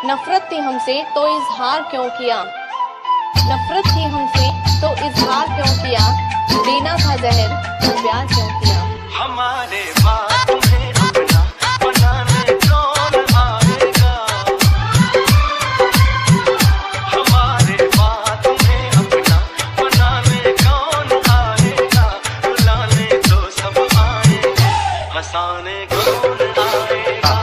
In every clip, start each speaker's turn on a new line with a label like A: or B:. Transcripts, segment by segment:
A: नफरत थी हमसे तो इजहार क्यों किया, नफरत थी हमसे तो इजहार क्यों किया, देना था जहर तो प्यार क्यों किया।
B: हमारे बाद तुम्हें अपना बनाने कौन आएगा, हमारे बाद तुम्हें अपना बनाने कौन आएगा, रुलाने तो सब आएगा, हंसाने कौन आएगा।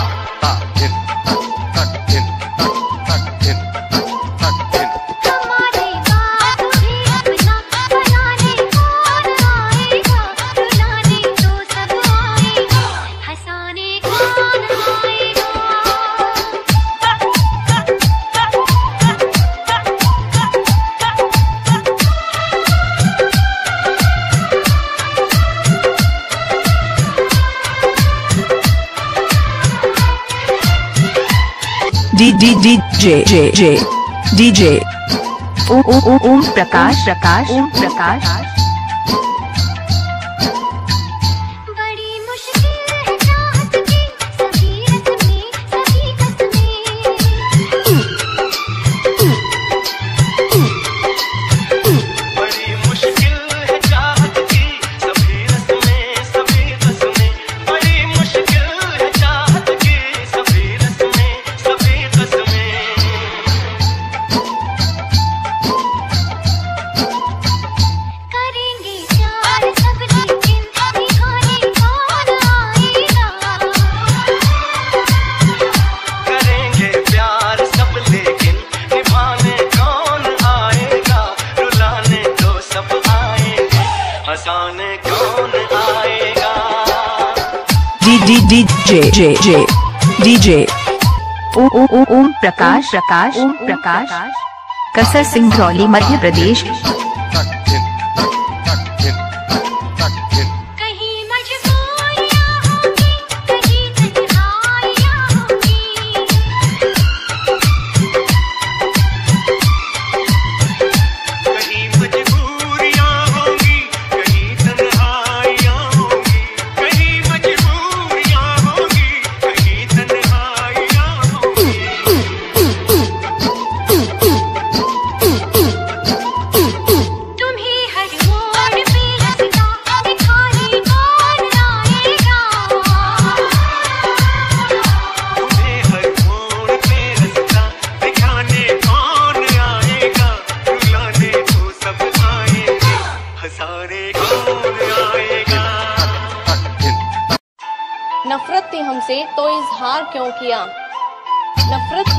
C: DJ ओम प्रकाश ओम प्रकाश।
D: बड़ी मुश्किल है चाहत की सभी रस्में सभी कसमें,
B: बड़ी मुश्किल है चाहत की सभी रस्में सभी कसमें, बड़ी मुश्किल है चाहत की सभी रस्में सभी कसमें।
D: करेंगे प्यार सब लेकिन निभाने कौन आएगा,
B: करेंगे प्यार सब लेकिन निभाने कौन आएगा, रुलाने तो सब आएंगे, हंसाने कौन आएगा।
C: DJ ओम प्रकाश ओम प्रकाश। कसर सिंगरौली मध्य प्रदेश।
D: कहीं मजबूरियां होंगी कहीं तन्हाइयां होंगी,
B: कहीं मजबूरियां होंगी कहीं तन्हाइयां होंगी, कहीं मजबूरियां होंगी कहीं तन्हाइयां होंगी।
D: तुम्हें हर मोड़ पे रास्ता दिखाने कौन आएगा,
B: तुम्हें हर मोड़ पे रास्ता दिखाने कौन आएगा, रुलाने तो सब आएंगे, हंसाने कौन आएगा।
A: नफरत थी हमसे तो इजहार क्यों किया, नफरत